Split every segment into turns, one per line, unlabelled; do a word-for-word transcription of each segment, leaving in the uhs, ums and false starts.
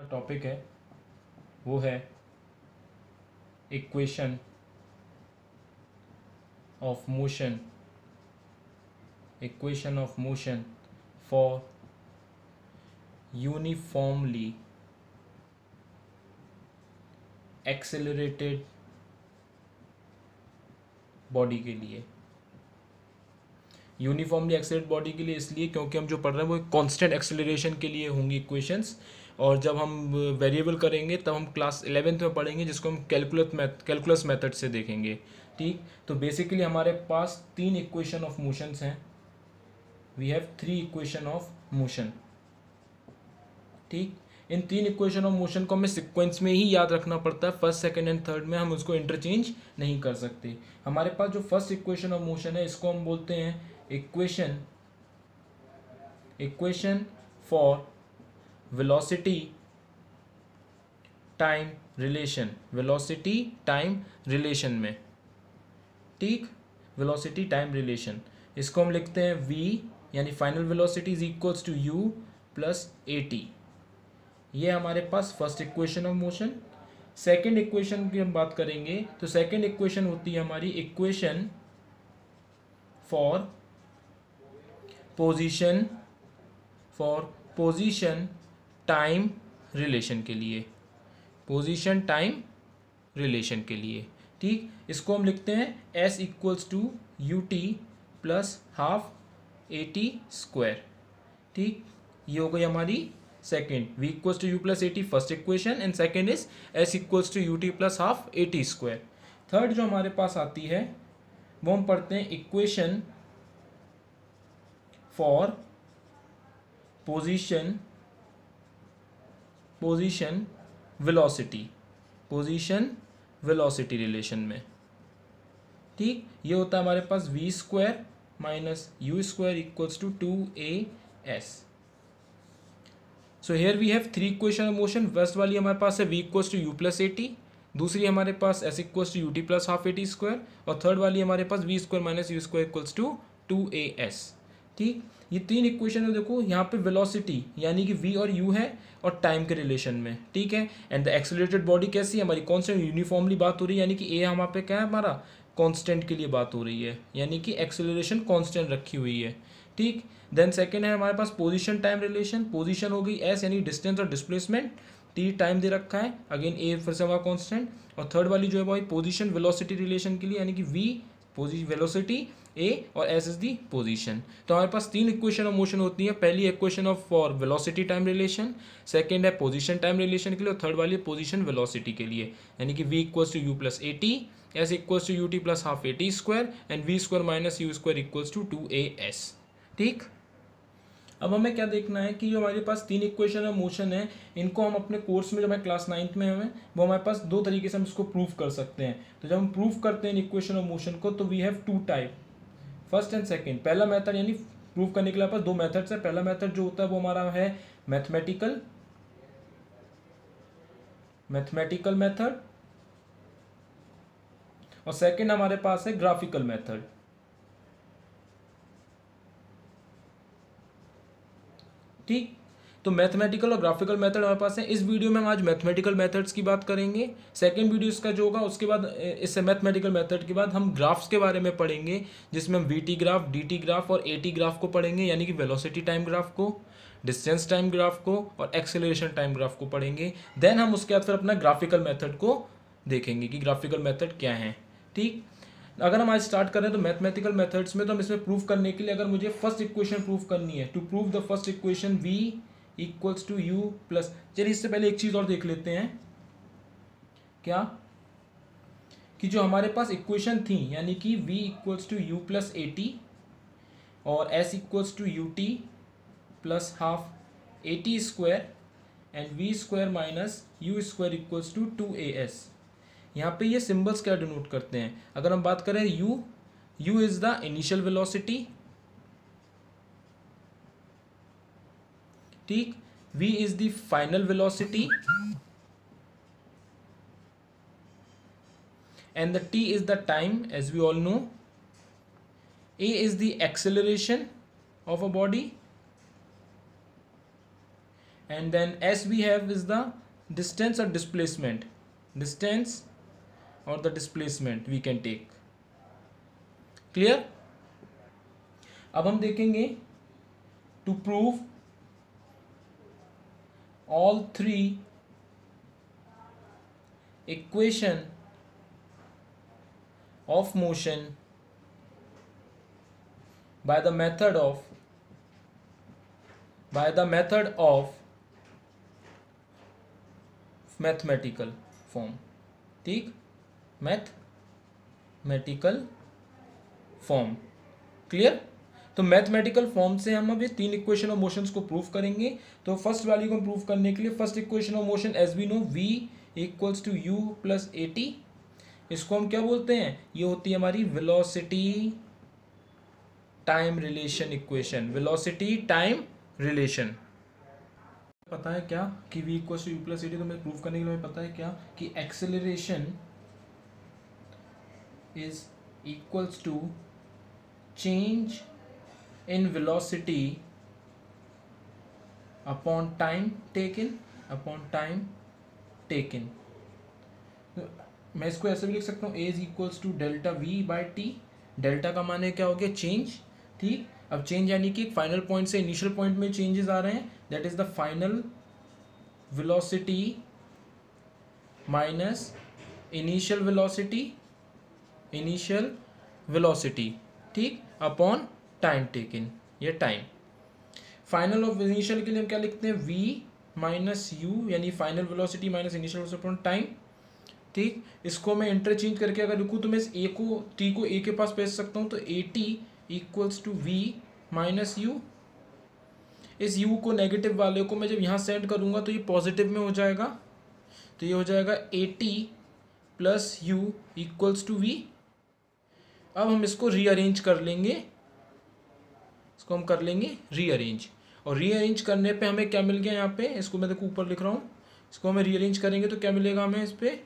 Topic है वो है equation of motion equation of motion for uniformly accelerated body के लिए। यूनिफॉर्मली एक्सेलरेटेड बॉडी के लिए इसलिए क्योंकि हम जो पढ़ रहे हैं वो एक कांस्टेंट एक्सेलरेशन के लिए होंगी इक्वेशंस, और जब हम वेरिएबल करेंगे तब हम क्लास इलेवेंथ में पढ़ेंगे, जिसको हम कैलकुलस मैथ कैलकुलस मेथड से देखेंगे। ठीक, तो बेसिकली हमारे पास तीन इक्वेशन ऑफ मोशंस हैं। We have three equation of motion. ठीक, इन तीन इक्वेशन ऑफ मोशन को हमें सीक्वेंस में ही याद रखना पड़ता है, फर्स्ट सेकंड एंड थर्ड में हम उसको इंटरचेंज नहीं कर सकते। हमारे पास जो फर्स्ट इक्वेशन ऑफ मोशन है इसको हम बोलते हैं equation equation for velocity time relation, velocity time relation में। ठीक, वेलोसिटी टाइम रिलेशन, इसको हम लिखते हैं v यानी final velocity is equals to u plus a t. ये हमारे पास first equation of motion. Second equation की हम बात करेंगे तो सेकेंड इक्वेशन होती है हमारी equation for position for position time relation के लिए, पोजीशन टाइम रिलेशन के लिए। ठीक, इसको हम लिखते हैं s equals to u t plus half a t square. ठीक, ये हो गई हमारी second, v equals to u plus a t first equation, and second is s equals to u t plus half a t square. Third जो हमारे पास आती है वो हम पढ़ते हैं equation for position position velocity, position velocity relation में। ठीक, ये होता है हमारे पास v square minus u square equals to two a s. So here we have three equation of motion. First वाली हमारे पास है v equals to u plus a t, दूसरी हमारे पास s equals to u t plus half a t square, और third वाली हमारे पास v square minus u square equals to two a s. ठीक, ये तीन इक्वेशन है। देखो यहाँ पे वेलोसिटी यानी कि v और u है और टाइम के रिलेशन में। ठीक है, एंड द एक्सेलरेटेड बॉडी कैसी है हमारी, कॉन्स्टेंट यूनिफॉर्मली बात हो रही है, यानी कि a हमारे पे क्या है हमारा कांस्टेंट के लिए बात हो रही है, यानी कि एक्सेलरेशन कांस्टेंट रखी हुई है। ठीक, देन सेकंड है हमारे पास पोजीशन टाइम रिलेशन। पोजीशन हो गई s यानी डिस्टेंस और डिस्प्लेसमेंट, t टाइम दे रखा है, अगेन a फिर से हमारा कांस्टेंट, और थर्ड वाली जो है भाई पोजीशन वेलोसिटी रिलेशन के लिए, यानी कि v पोजी वेलोसिटी a और s इज दी पोजीशन। तो हमारे पास तीन इक्वेशन ऑफ मोशन होती है। पहली equation of for velocity time relation, second है पोजीशन टाइम रिलेशन के लिए, और थर्ड वाली है पोजीशन वेलोसिटी के लिए, यानी कि v equals to u plus a t, s equals to u t plus half a t square, and v square minus u square equals to two a s. ठीक, अब हमें क्या देखना है कि जो हमारे पास तीन इक्वेशन ऑफ मोशन है, इनको हम अपने कोर्स में, जो हमारे क्लास नाइन्थ में हमें वो हमारे पास दो तरीके से हम इसको प्रूव कर सकते हैं। तो जब हम प्रूव करते हैं इक्वेशन ऑफ मोशन को तो we have two type, first and second. पहला मेथड यानी प्रूव करने के लिए पास दो मेथड्स है। पहला मेथड जो होता है वो हमारा है मैथमेटिकल मैथमेटिकल मेथड, और सेकंड हमारे पास है ग्राफिकल मेथड। ठीक, तो मैथमेटिकल और ग्राफिकल मेथड हमारे पास है। इस वीडियो में हम आज मैथमेटिकल मेथड्स की बात करेंगे। सेकंड वीडियो इसका जो होगा उसके बाद, इससे मैथमेटिकल मेथड के बाद हम ग्राफ्स के बारे में पढ़ेंगे, जिसमें हम v t graph, d t graph और ए टी ग्राफ को पढ़ेंगे, यानी कि वेलोसिटी टाइम ग्राफ को, डिस्टेंस टाइम ग्राफ को और एक्सेलरेशन टाइम ग्राफ को पढ़ेंगे। देन हम उसके बाद फिर अपना ग्राफिकल मेथड को देखेंगे कि ग्राफिकल मेथड क्या है। ठीक, अगर हम आज स्टार्ट करें तो मैथमेटिकल मेथड्स में, तो हम इसमें प्रूव करने के लिए अगर मुझे फर्स्ट इक्वेशन प्रूव करनी है, to prove the first equation v equals to u plus, चलिए इससे पहले एक चीज और देख लेते हैं, क्या कि जो हमारे पास इक्वेशन थी, यानी कि v equals to u plus a t और s equals to u t plus half a t square and v square minus u square equals to two a s. यहाँ पे ये सिंबल्स क्या डिनोट करते हैं, अगर हम बात करें u, u is the initial velocity, ठीक, v is the final velocity and the t is the time as we all know, a is the acceleration of a body and then s we have is the distance or displacement, distance or the displacement we can take. Clear? अब हम देखेंगे to prove all three equation of motion by the method of by the method of mathematical form. ठीक, mathematical form. Clear? तो mathematical form से हम अब ये तीन इक्वेशन ऑफ मोशंस को प्रूव करेंगे. तो फर्स्ट वैल्यू को प्रूव करने के लिए first equation of motion as we know v equals to u plus a t, इसको हम क्या बोलते हैं? ये होती है हमारी velocity time relation equation. Velocity time relation. पता है क्या कि v equals to u plus a t, तो मैं प्रूव करने के लिए पता है क्या कि acceleration is equals to change in velocity upon time taken upon time taken. मैं इसको ऐसे भी लिख सकता हूँ, a is equals to delta v by t. Delta का माने क्या हो गया? चेंज. ठीक, अब चेंज यानी कि फाइनल पॉइंट से इनिशियल पॉइंट में चेंजेस आ रहे हैं, that is the final velocity minus initial velocity initial velocity ठीक, अपॉन टाइम टेकन. ये टाइम. फाइनल ऑफ इनिशियल के लिए हम क्या लिखते हैं? v माइनस यू, यानी final velocity minus initial velocity upon time. ठीक, इसको मैं इंटरचेंज करके अगर लिखूँ तो मैं इस a को t को a के पास भेज सकता हूँ, तो a t equals to v minus u. इस u को नेगेटिव वाले को मैं जब यहाँ सेंड करूँगा तो ये पॉजिटिव में हो जाएगा, तो ये हो जाएगा a t plus u equals to v. अब हम इसको रीअरेंज कर लेंगे, इसको हम कर लेंगे रीअरेंज. और रीअरेंज करने पे हमें क्या मिल गया यहाँ पे? इसको मैं देखो ऊपर लिख रहा हूँ, इसको हमें रीअरेंज करेंगे तो क्या मिलेगा हमें इस पे?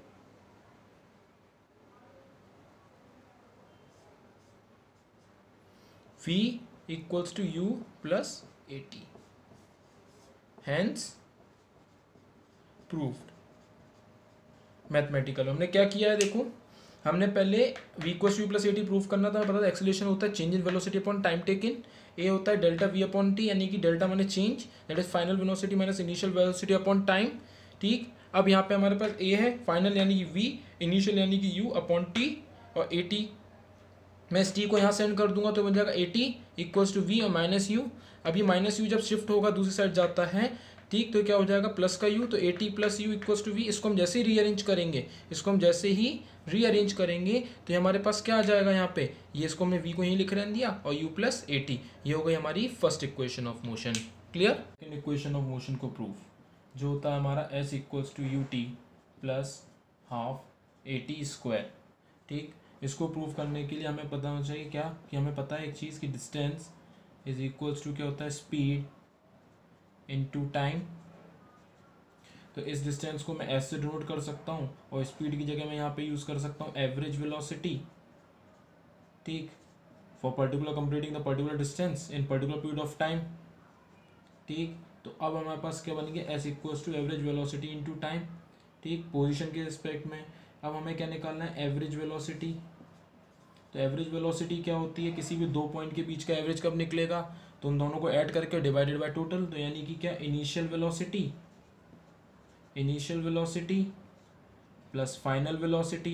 v equals to u plus a t. Hence proved. Mathematical हमने क्या किया है देखो, हमने पहले v equals to u plus a t prove करना था. पता था एक्सेलरेशन होता है change in velocity upon time taken. A होता है डेल्टा वी अपॉन टी, यानी कि डेल्टा माने change, that is final velocity minus initial velocity upon time. ठीक, अब यहाँ पे हमारे पास ए है, फाइनल यानी कि v, इनिशियल यानी कि u अपॉन टी, और ए टी मैं इस टी को यहाँ सेंड कर दूंगा तो बन जाएगा a t equals to v और माइनस यू. अब ये माइनस यू जब शिफ्ट होगा दूसरी साइड जाता है, ठीक, तो क्या हो जाएगा? प्लस का u, तो a t plus u equals to v. इसको हम जैसे ही रीअरेंज करेंगे इसको हम जैसे ही रीअरेंज करेंगे तो हमारे पास क्या आ जाएगा यहाँ पे? ये इसको हमने v को यहीं लिख रहने दिया और u प्लस ए टी. ये हो गई हमारी first equation of motion. Clear? Second equation of motion को प्रूव जो होता है हमारा s equals to u t plus half a t square. ठीक, इसको प्रूव करने के लिए हमें पता होना चाहिए क्या कि हमें पता है एक चीज़ कि डिस्टेंस इज इक्वल्स टू क्या होता है? Speed into time. तो इस डिस्टेंस को मैं एस से डिनोट कर सकता हूँ और स्पीड की जगह मैं यहाँ पे यूज़ कर सकता हूँ एवरेज वेलोसिटी. ठीक, for particular completing the particular distance in particular period of time. ठीक, तो अब हमारे पास क्या बनेंगे? S equals to average velocity into time. ठीक, पोजीशन के रिस्पेक्ट में. अब हमें क्या निकालना है? Average velocity. तो एवरेज वेलोसिटी क्या होती है? किसी भी दो पॉइंट के बीच का एवरेज कब निकलेगा? तो उन दोनों को ऐड करके डिवाइडेड बाय टोटल. तो यानी कि क्या? Initial velocity initial velocity plus final velocity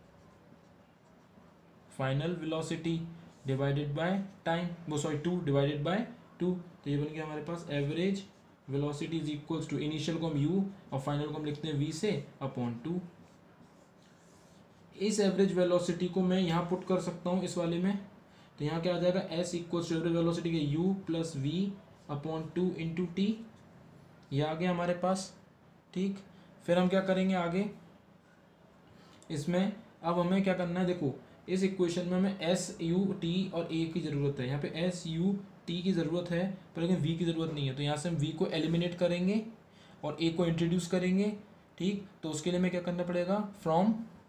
final velocity divided by time, वो sorry two divided by two. तो ये बन गया हमारे पास average velocity is equals to initial को हम u और फाइनल को हम लिखते हैं v से अपॉन टू. इस एवरेज वेलोसिटी को मैं यहाँ पुट कर सकता हूँ इस वाले में, तो यहाँ क्या आ जाएगा? s equals to average velocity के u plus v upon two into t. ये आ गया हमारे पास. ठीक, फिर हम क्या करेंगे आगे इसमें? अब हमें क्या करना है? देखो इस इक्वेशन में हमें एस यू टी और ए की ज़रूरत है. यहाँ पे एस यू टी की ज़रूरत है पर लेकिन वी की ज़रूरत नहीं है. तो यहाँ से हम वी को एलिमिनेट करेंगे और ए को इंट्रोड्यूस करेंगे. ठीक, तो उसके लिए हमें क्या करना पड़ेगा? From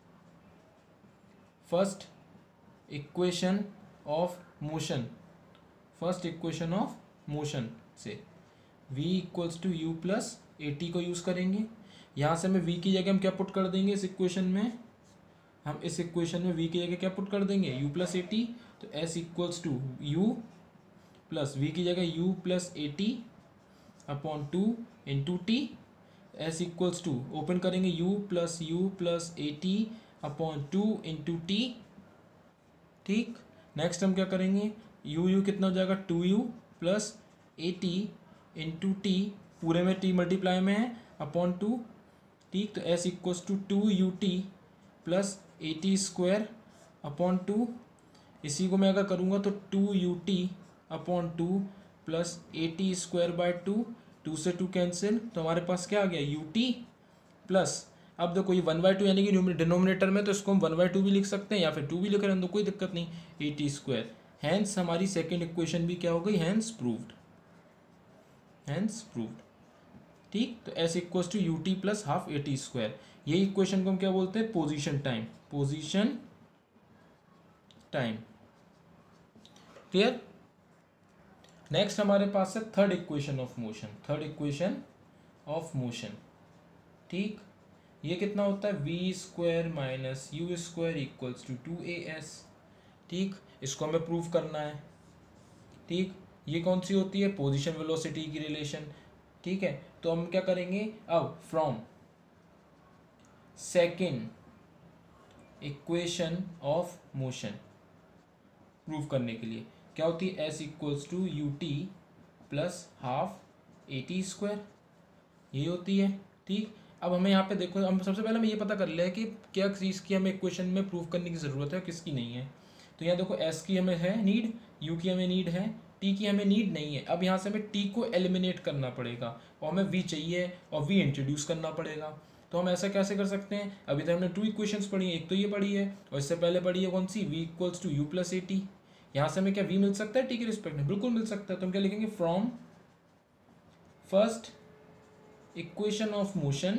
first equation of motion first equation of motion से v equals to u plus a t को यूज़ करेंगे। यहाँ से हमें v की जगह हम क्या पुट कर देंगे इस इक्वेशन में, हम इस इक्वेशन में v की जगह क्या पुट कर देंगे, u प्लस ए टी। तो s equals to u plus v की जगह u plus a t upon two into t. S equals to open करेंगे u plus u plus a t upon two into t. ठीक, next हम क्या करेंगे, u u कितना हो जाएगा, two u plus a t into t, पूरे में t मल्टीप्लाई में है, अपॉन टू। ठीक, तो s equals to two u t plus a t square upon two. इसी को मैं अगर करूँगा तो two u t upon two plus a t square by two, two से टू कैंसिल, तो हमारे पास क्या आ गया, यू टी प्लस, अब देखो ये वन बाई टू यानी कि डिनोमिनेटर में, तो इसको हम वन बाई टू भी लिख सकते हैं या फिर टू भी लिख रहे हैं तो कोई दिक्कत नहीं, ए टी स्क्वायर। हैंस हमारी सेकेंड इक्वेशन भी क्या हो गई, हैंस प्रूव्ड, हैंस प्रूव्ड। ठीक, तो s equals to u t plus half a t square, यही इक्वेशन को हम क्या बोलते हैं, position time, position time. Clear. Next हमारे पास है third equation of motion, third equation of motion. ठीक, ये कितना होता है, v square minus u square equals to two a s. ठीक, इसको हमें प्रूव करना है। ठीक, ये कौन सी होती है, पोजीशन वेलोसिटी की रिलेशन। ठीक है, तो हम क्या करेंगे अब, from second equation of motion prove करने के लिए क्या होती है, s equals to u t plus half a t square, ये होती है। ठीक, अब हमें यहाँ पे देखो, हम सबसे पहले हमें ये पता कर लिया कि क्या चीज़ की हमें इक्वेशन में प्रूव करने की ज़रूरत है, किसकी नहीं है। तो यहाँ देखो एस की हमें है नीड, यू की हमें नीड है, टी की हमें नीड नहीं है। अब यहाँ से हमें टी को एलिमिनेट करना पड़ेगा और हमें वी चाहिए और वी इंट्रोड्यूस करना पड़ेगा। तो हम ऐसा कैसे कर सकते हैं, अभी तक हमने टू इक्वेशंस पढ़ी हैं, एक तो ये पढ़ी है और इससे पहले पढ़ी है कौन सी, v equals to u plus a t. यहाँ से हमें क्या वी मिल सकता है टी के रिस्पेक्ट में, बिल्कुल मिल सकता है। तो हम क्या लिखेंगे, from first equation of motion,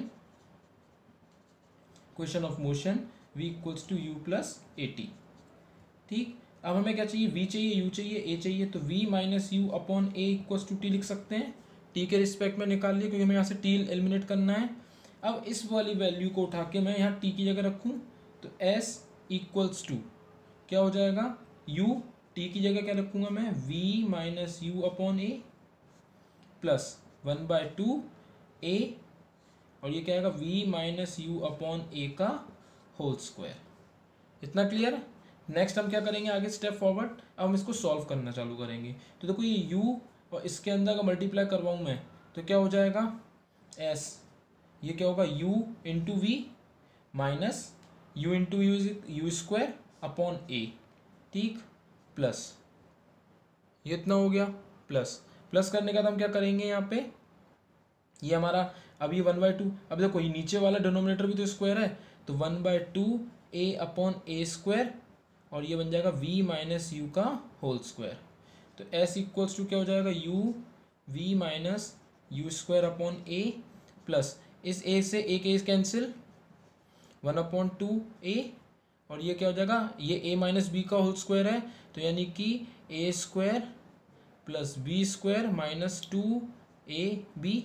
equation of motion v equals to u plus a t. ठीक, अब हमें क्या चाहिए, v चाहिए, u चाहिए, a चाहिए, तो v minus u upon a equals to t लिख सकते हैं, t के रिस्पेक्ट में निकाल लिया क्योंकि हमें यहाँ से t एलिमिनेट करना है। अब इस वाली वैल्यू को उठा के मैं यहाँ t की जगह रखूँ तो s इक्वल्स टू क्या हो जाएगा, u, t की जगह क्या रखूँगा मैं, v minus u upon a plus one by two a, और ये क्या आएगा, v minus u upon a का होल स्क्वायर। इतना क्लियर। नेक्स्ट हम क्या करेंगे आगे स्टेप फॉरवर्ड, अब हम इसको सॉल्व करना चालू करेंगे। तो देखो ये u और इसके अंदर का मल्टीप्लाई करवाऊँ मैं तो क्या हो जाएगा, s, ये क्या होगा, u into v minus u into u u square upon a. ठीक, प्लस ये इतना हो गया, प्लस प्लस करने का तो हम क्या करेंगे यहाँ पे, ये हमारा अब ये वन बाई टू, अब देखो ये नीचे वाला डिनोमिनेटर भी तो स्क्वायर है, तो one by two a upon a square, और ये बन जाएगा v माइनस यू का होल स्क्वायर। तो s इक्वल्स टू क्या हो जाएगा, u v minus u square upon a plus इस a से एक a cancel, one upon two a, और ये क्या हो जाएगा, ये a माइनस बी का होल स्क्वायर है, तो यानी कि a square plus b square minus two A B,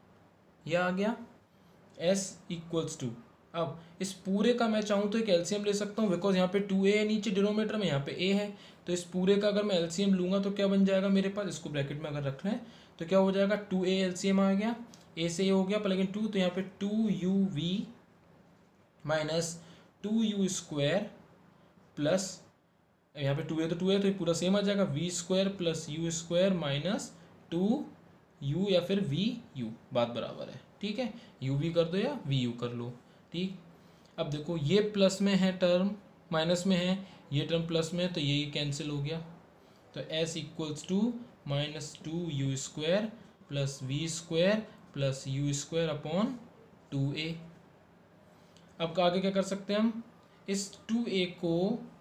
यह आ गया। s इक्वल्स टू, अब इस पूरे का मैं चाहूँ तो एक एलसीएम ले सकता हूँ, बिकॉज यहाँ पे टू ए है नीचे डिनोमीटर में, यहाँ पे a है, तो इस पूरे का अगर मैं एलसीएम लूँगा तो क्या बन जाएगा मेरे पास, इसको ब्रैकेट में अगर रखना है तो क्या हो जाएगा, टू ए एलसीएम आ गया, a से a हो गया प्लग इन टू, तो यहाँ पे two u v minus two u square plus, यहाँ पे टू ए तो टू ए तो ये पूरा सेम आ जाएगा, v square plus u square minus two u या फिर वी यू, बात बराबर है। ठीक है, यू वी कर दो या वी यू कर लो। ठीक, अब देखो ये प्लस में है टर्म, माइनस में है, ये टर्म प्लस में है, तो ये कैंसिल हो गया। तो s equals to minus two u square plus v square plus u square upon two a. अब आगे क्या कर सकते हैं हम, इस टू ए को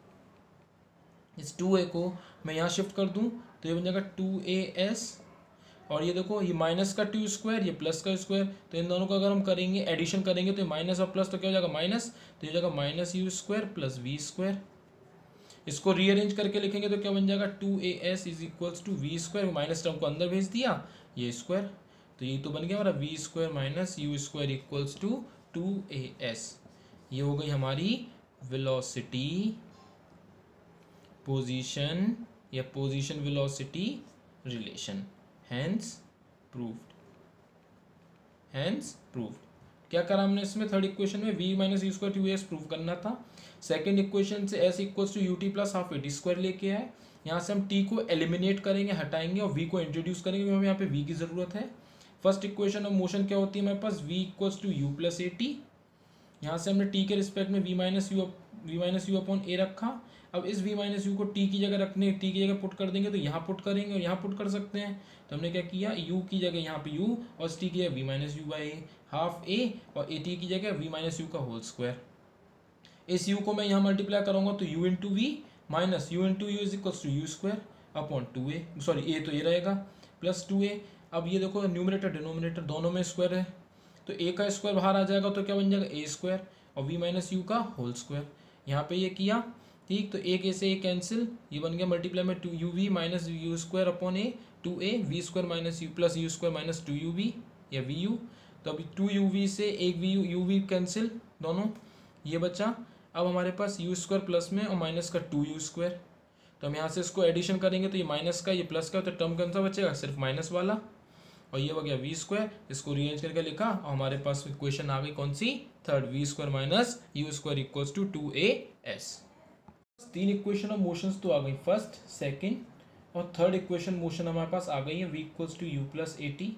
इस टू ए को मैं यहाँ शिफ्ट कर दूँ तो ये बन जाएगा टू ए एस, और ये देखो ये माइनस का टू स्क्वायर, ये प्लस का स्क्वायर, तो इन दोनों का अगर हम करेंगे एडिशन करेंगे तो माइनस और प्लस तो क्या हो जाएगा माइनस, तो ये हो जाएगा minus u square plus v square. इसको रीअरेंज करके लिखेंगे तो क्या बन जाएगा, two a s is equals to v square, minus term को अंदर भेज दिया, ये स्क्वायर, तो ये तो बन गया हमारा v square minus u square equals to two a s. ये हो गई हमारी वेलोसिटी पोजीशन या position velocity relation, hence proved, hence proved. क्या करा हमने इसमें थर्ड इक्वेशन में v minus u square two s prove करना था। सेकंड इक्वेशन से s equals to u t plus half a t square लेके आए। यहाँ से हम t को एलिमिनेट करेंगे, हटाएंगे और v को इंट्रोड्यूस करेंगे क्योंकि हमें यहाँ पे v की ज़रूरत है। फर्स्ट इक्वेशन ऑफ मोशन क्या होती है हमारे पास, v equals to u plus a t. यहाँ से हमने t के रिस्पेक्ट में v minus u v minus u upon a रखा। अब इस v माइनस यू को t की जगह रखने t की जगह पुट कर देंगे तो यहाँ पुट करेंगे और यहाँ पुट कर सकते हैं। तो हमने क्या किया, u की जगह यहाँ पे u और t की जगह v minus u by a half a और ए टी की जगह v माइनस यू का होल स्क्वायर। इस u को मैं यहाँ मल्टीप्लाई करूँगा तो u into v minus u into u is equals to u square upon two a, sorry a तो ये रहेगा प्लस टू ए। अब ये देखो न्यूमरेटर डिनोमिनेटर दोनों में स्क्वायर है तो ए का स्क्वायर बाहर आ जाएगा तो क्या बन जाएगा ए स्क्वायर और v माइनस यू का होल स्क्वायर। यहाँ पे ये किया ठीक, तो एक ए से ए कैंसिल, ये बन गया मल्टीप्लाई में two u v minus u square upon a two a v square minus u plus u square minus two u v या वी यू। तो अभी टू यू वी से एक v u u v cancel दोनों, ये बचा। अब हमारे पास यू स्क्वायर प्लस में और माइनस का टू यू स्क्वायर, तो हम यहाँ से इसको एडिशन करेंगे तो ये माइनस का ये प्लस का, तो टर्म कौन सा बचेगा, सिर्फ माइनस वाला। और ये हो गया वी स्क्वायर, इसको रीअरेंज करके लिखा और हमारे पास इक्वेशन आ गई कौन सी, third, v square minus u square equals to two a s. तीन इक्वेशन ऑफ मोशंस तो आ गई, फर्स्ट सेकंड और थर्ड इक्वेशन मोशन हमारे पास आ गई है। V equals to u plus a t,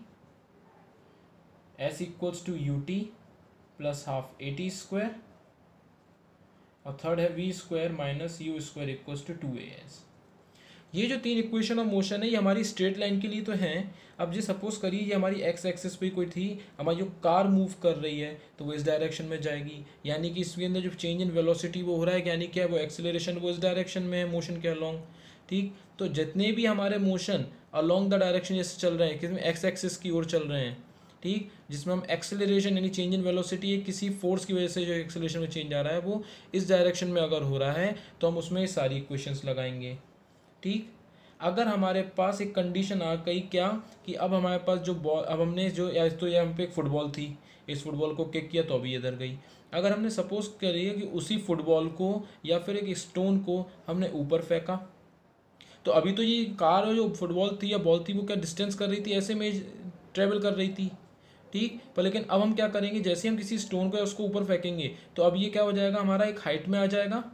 s equals to u t plus half a t square और थर्ड है v square minus u square equals to two a s. ये जो तीन इक्वेशन ऑफ मोशन है ये हमारी straight line के लिए तो हैं। अब जो सपोज करिए ये हमारी एक्स एक्सिस पे कोई थी, हमारी जो कार मूव कर रही है तो वो इस डायरेक्शन में जाएगी, यानी कि इसके अंदर जो चेंज इन वेलोसिटी वो हो रहा है, यानी क्या वो एक्सेलरेशन वो इस डायरेक्शन में है मोशन के अलोंग। ठीक, तो जितने भी हमारे मोशन अलोंग द डायरेक्शन जैसे चल रहे हैं, किसमें एक्स एक्सिस की ओर चल रहे हैं, ठीक, जिसमें हम एक्सेलरेशन यानी चेंज इन वेलोसिटी है किसी फोर्स की वजह से जो एक्सेलरेशन में चेंज आ रहा है वो इस डायरेक्शन में अगर हो रहा है तो हम उसमें सारी इक्वेशंस लगाएंगे। ठीक, अगर हमारे पास एक कंडीशन आ गई क्या कि अब हमारे पास जो बॉल, अब हमने जो या तो ये हम पे एक फुटबॉल थी, इस फुटबॉल को किक किया तो अभी इधर गई। अगर हमने सपोज करिए कि उसी फुटबॉल को या फिर एक स्टोन को हमने ऊपर फेंका तो अभी तो ये कार जो फुटबॉल थी या बॉल थी वो क्या डिस्टेंस कर रही थी, ऐसे में ट्रेवल कर रही थी। ठीक, पर लेकिन अब हम क्या करेंगे, जैसे हम किसी स्टोन को या उसको ऊपर फेंकेंगे तो अब ये क्या हो जाएगा, हमारा एक हाइट में आ जाएगा।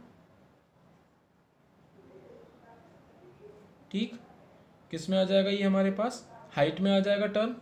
ठीक, किस में आ जाएगा, ये हमारे पास हाइट में आ जाएगा टर्म।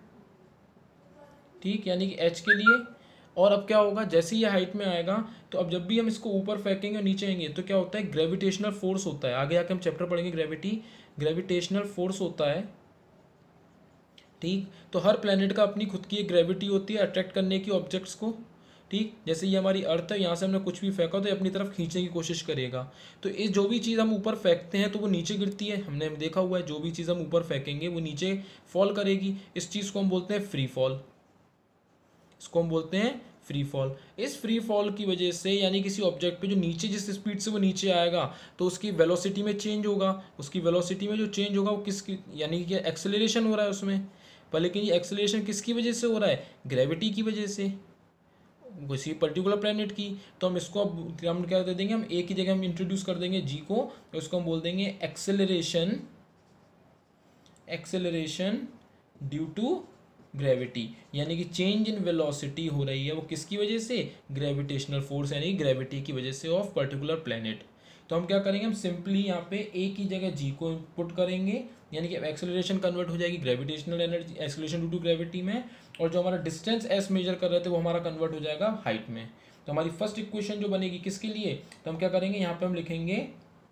ठीक, यानी कि एच के लिए। और अब क्या होगा, जैसे ये हाइट में आएगा तो अब जब भी हम इसको ऊपर फेंकेंगे और नीचे आएंगे तो क्या होता है, ग्रेविटेशनल फोर्स होता है। आगे आके हम चैप्टर पढ़ेंगे ग्रेविटी, ग्रेविटेशनल फोर्स होता है। ठीक, तो हर प्लेनेट का अपनी खुद की एक ग्रेविटी होती है अट्रैक्ट करने की ऑब्जेक्ट्स को। ठीक, जैसे ये हमारी अर्थ है, यहाँ से हमने कुछ भी फेंका तो ये अपनी तरफ खींचने की कोशिश करेगा। तो इस जो भी चीज़ हम ऊपर फेंकते हैं तो वो नीचे गिरती है, हमने देखा हुआ है, जो भी चीज़ हम ऊपर फेंकेंगे वो नीचे फॉल करेगी। इस चीज़ को हम बोलते हैं फ्री फॉल, इसको हम बोलते हैं फ्री फॉल। इस फ्री फॉल की वजह से यानी किसी ऑब्जेक्ट पे जो नीचे जिस स्पीड से वो नीचे आएगा तो उसकी वेलोसिटी में चेंज होगा, उसकी वेलोसिटी में जो चेंज होगा वो किसकी, यानी कि एक्सेलरेशन हो रहा है उसमें। पर लेकिन ये एक्सेलरेशन किसकी वजह से हो रहा है, ग्रेविटी की वजह से, किसी पर्टिकुलर प्लेनेट की। तो हम इसको अब हम क्या दे देंगे, हम ए की जगह हम इंट्रोड्यूस कर देंगे जी को, तो इसको हम बोल देंगे acceleration, acceleration due to gravity, यानी कि चेंज इन वेलोसिटी हो रही है वो किसकी वजह से, ग्रेविटेशनल फोर्स यानी ग्रेविटी की वजह से ऑफ पर्टिकुलर प्लेनेट। तो हम क्या करेंगे, हम सिंपली यहाँ पे ए की जगह जी को पुट करेंगे, यानी कि एक्सेलरेशन कन्वर्ट हो जाएगी gravitational energy, acceleration due to gravity में, और जो हमारा डिस्टेंस एस मेजर कर रहे थे वो हमारा कन्वर्ट हो जाएगा हाइट में। तो हमारी फर्स्ट इक्वेशन जो बनेगी किसके लिए, तो हम क्या करेंगे, यहाँ पे हम लिखेंगे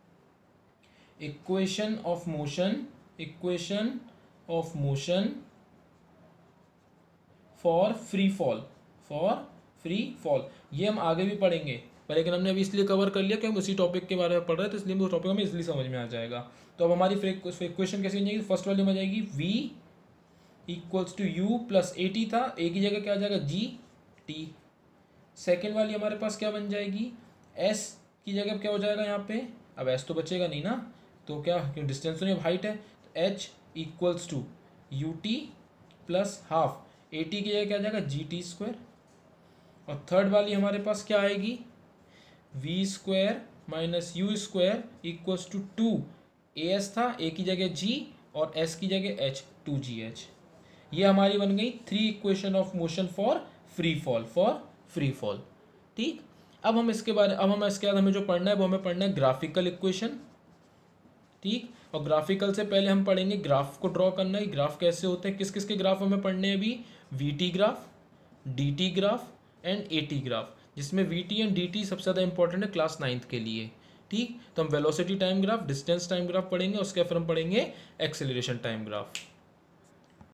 equation of motion, equation of motion for free fall, for free fall. ये हम आगे भी पढ़ेंगे पर लेकिन हमने अभी इसलिए कवर कर लिया कि हम उसी टॉपिक के बारे में पढ़ रहे हैं तो इसलिए वो टॉपिक हमें इसलिए समझ में आ जाएगा। तो अब हमारी इक्वेशन कैसे बन जाएगी, फर्स्ट वाली में आ जाएगी v equals to u plus a t था, ए की जगह क्या आ जाएगा जी टी। सेकेंड वाली हमारे पास क्या बन जाएगी, s की जगह क्या हो जाएगा यहाँ पे, अब s तो बचेगा नहीं ना, तो क्या, क्यों डिस्टेंस तो नहीं, अब हाइट है, तो h equals to u t plus half a t की जगह क्या आ जाएगा जी टी स्क्वायर, और थर्ड वाली हमारे पास क्या आएगी v square minus u square equals to two a s था, ए की जगह जी और एस की जगह एच, टू जी एच। ये हमारी बन गई three equation of motion for free fall, for free fall. ठीक, अब हम इसके बारे अब हम इसके बाद हमें जो पढ़ना है वो हमें पढ़ना है ग्राफिकल इक्वेशन। ठीक, और ग्राफिकल से पहले हम पढ़ेंगे ग्राफ को ड्रॉ करना है, ग्राफ कैसे होते हैं, किस किस के ग्राफ हमें पढ़ने हैं अभी, v t graph, d t graph and a t graph, जिसमें v t and d t सबसे ज़्यादा इंपॉर्टेंट है क्लास नाइन्थ के लिए। ठीक, तो हम velocity time graph, distance time graph पढ़ेंगे, उसके फिर हम पढ़ेंगे एक्सेलरेशन टाइम ग्राफ।